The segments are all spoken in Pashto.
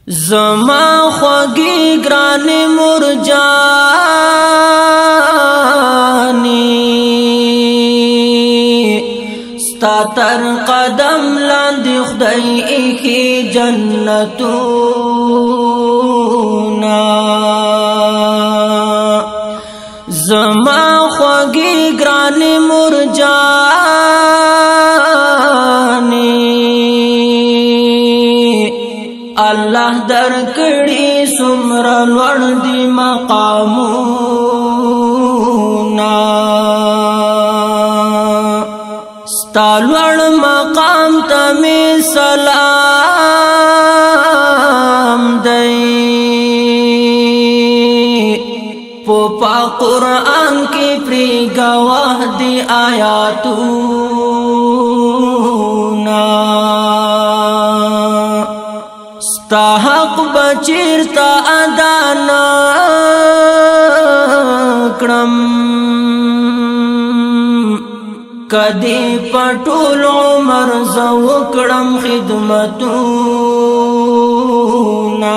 زما خوږی ګرانې مور جانې ستا تر قدم لاندې خدای ایښي جنتونه زما خوږی ګرانې مور جانې الله در کړي څومره لوړ دي مقامونه ستا لوړ مقام ته مې سلام دی په پاک قرآن کې پرې ګواه دي آیاتونه ستا حق بچیرتا ادا نکړم کدی پټول عمر زو کړم خدمتونه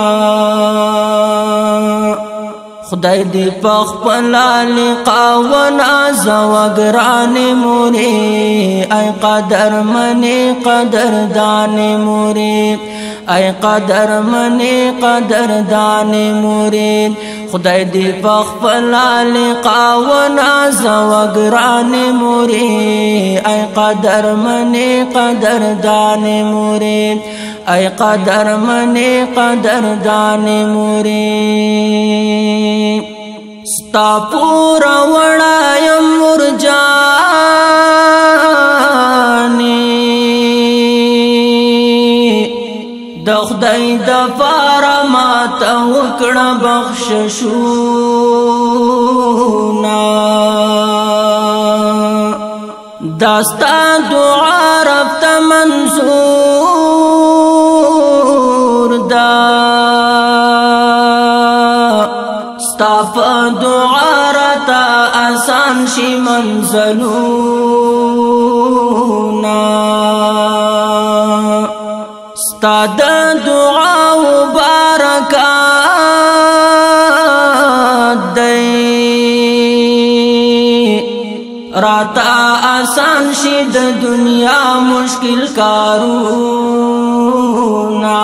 خدای دې په خپل لقا ونازو ګرانې مورې ای قدر منې قدردان مورې ای قدر منی قدردان مورید خدای دی پخپل لقا و نازو ګران مورید ای قدر منی قدردان مورید ای قدر منی قدردان مورید ستا پورا وړایم مور جانې د خدای د پاره ماته وکړه بخششونه دا ستا دعا رب ته منظور ده ستا په دعا راته آسان شي منزلونه ستا د دعا برکات دی راتا آسان شي د دنیا مشکل کارونه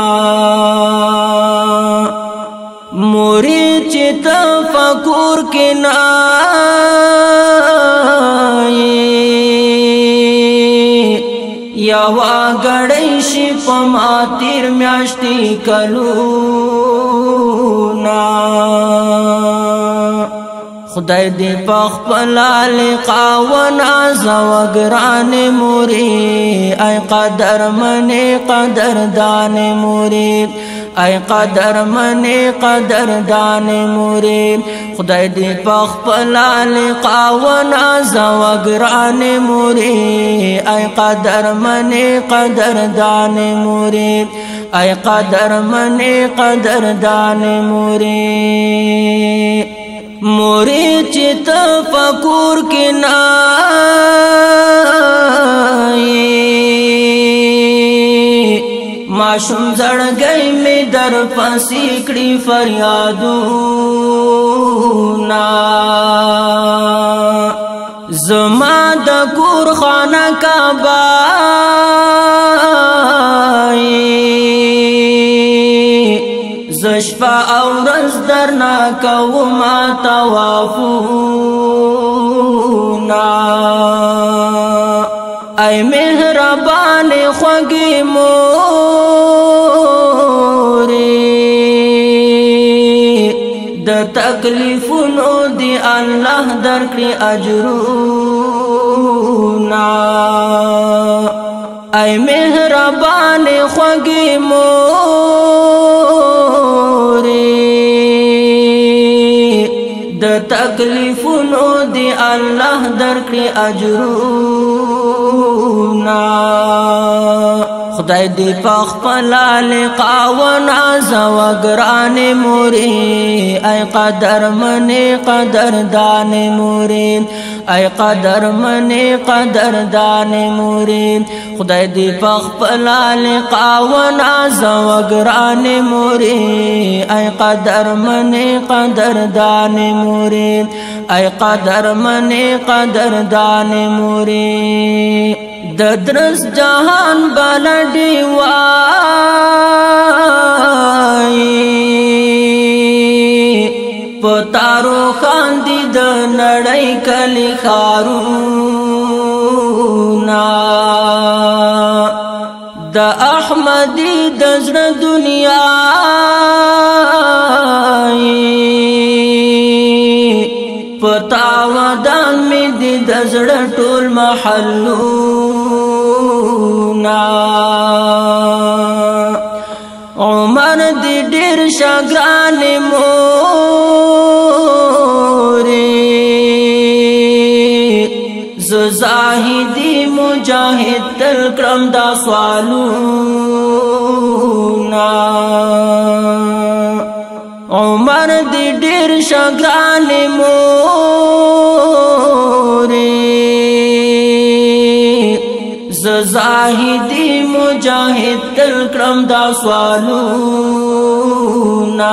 مرید چې تفکر کې نه یوا غړی شي پما تیر میاشتي کلونا خدای دې په خپل لقا و نازو ګران مورې ای قدر منې قدردان مورې ای قدر منی قدردان مورید خدای دی پخپل لقا و نازو ګران مورید ای قدر منی قدردان مورید ای قدر منی قدردان مورید مورید چې تفکر کې نه ماشوم زړګی می در پسې کړي فریادونه زما د کور خانه کعبه زشفا او ورځ درنا کوم طوافونه ای مهربان خوږی تکلیفونو دی الله درکړي اجرونه ای مهربان خوږی مورې د تکلیفونو دی الله درکړي اجرونه خدای دی پخپل لقا و نازو ګران مورې ای قدر منې قدردان مورې ای قدر منی قدردان موری خدای دی پخپلا لقا و ناز و گران موری ای قدر منی قدردان موری ای قدر منی قدردان موری د درس جهان بلډي وای پتارو خاندي د نړۍ کلی خارونا د احمدي د زړه دنیا پتا ودان می دي د زړه ټول محلونا عمر دي ډېر شاګران موري زاهدي مجاهد تل کرم دا سوالونا عمر دي ډېر شاګران موري زاهدي مجاهد تل کرم دا سوالونا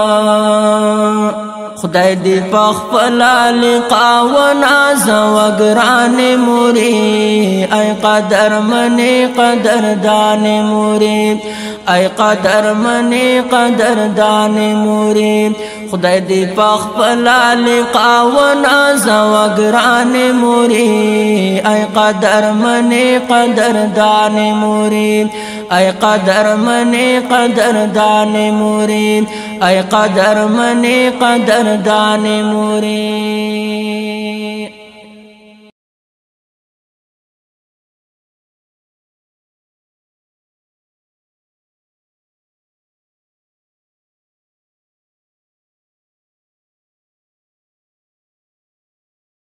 خدای دی پخپلا لقا و ناز و گران موری ای قدر منی قدردان موری ای قدر منی قدردان موری خدای دی پخپلا لقا و ناز و گران موری ای قدر منی قدردان موری ای قدر منی قدردان موری ای قدر منی قدردان موری